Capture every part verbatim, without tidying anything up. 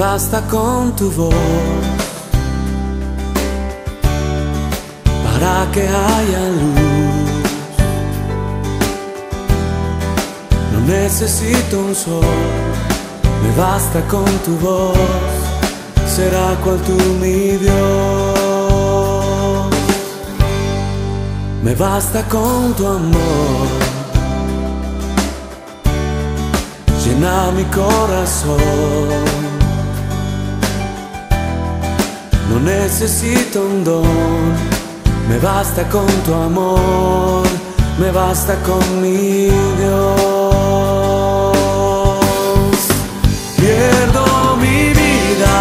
basta con tu voz para que haya luz. No necesito un sol, me basta con tu voz, será cual tú mi Dios. Me basta con tu amor, llena mi corazón. No necesito un don, me basta con tu amor, me basta con mi Dios. Pierdo mi vida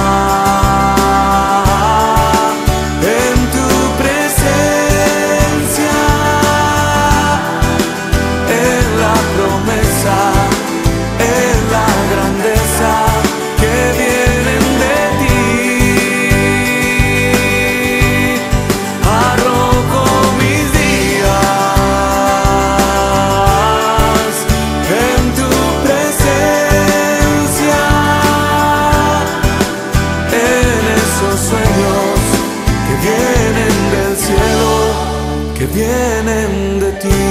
en tu presencia, en la promesa, en la grandeza que vienen de ti. Arrojo mis días en tu presencia, en esos sueños que vienen del cielo, que vienen de ti.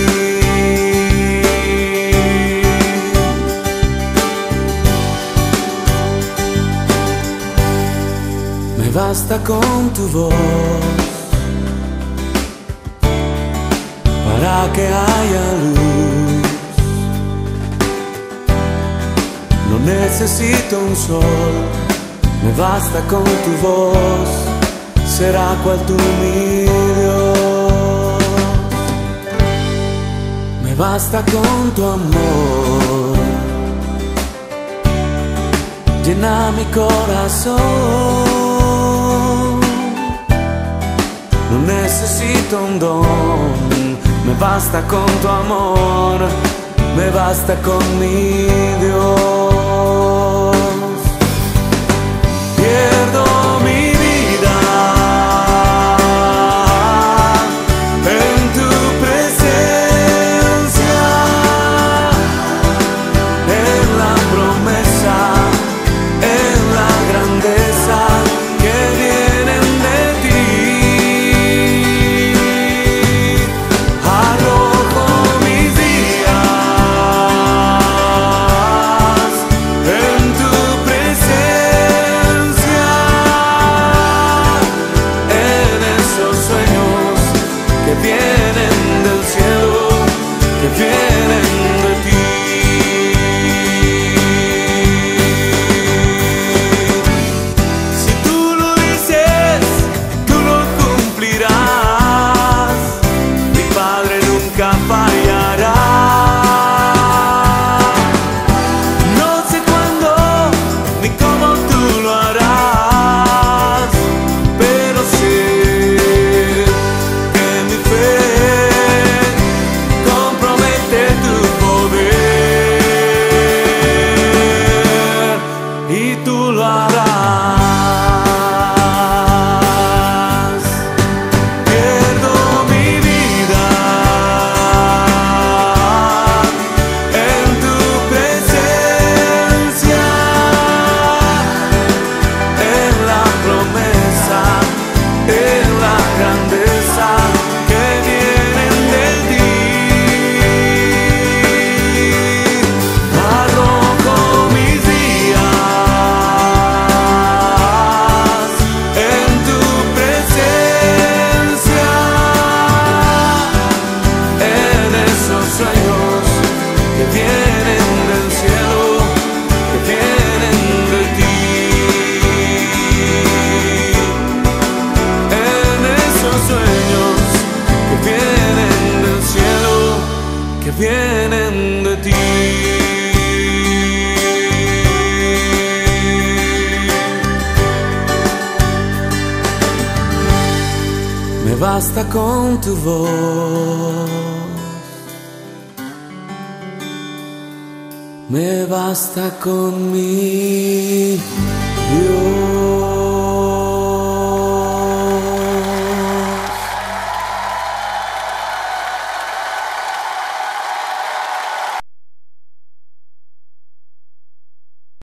Me basta con tu voz para que haya luz. No necesito un sol, me basta con tu voz, será cual tú mi Dios. Me basta con tu amor, llena mi corazón. No necesito un don, me basta con tu amor, me basta con mi Dios. Pierdo mi vida en tu presencia, en la promesa, en la grandeza que vienen de ti. Arrojo mis días en tu presencia, en esos sueños que vienen del cielo, que vienen de ti. Si tú lo dices, tú lo cumplirás. Mi Padre nunca fallará. No sé cuándo ni cómo tú lo harás, pero sé que mi fe compromete tu poder y tú lo harás. Pierdo mi vida en tu presencia, en la promesa, en la grandeza que vienen de ti. Arrojo mis días en tu presencia, en esos sueños que vienen del cielo, que vienen de ti. En esos sueños que vienen del cielo, que vienen de ti. Me basta con tu voz, me basta con mi Dios.